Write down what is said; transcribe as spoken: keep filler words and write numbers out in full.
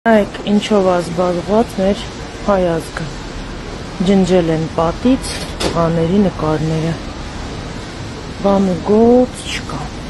Այք ինչով ազբաղված մեր հայ ազգը, ջնջել են պատից տղաների նկարները, բան ու գործ չկա։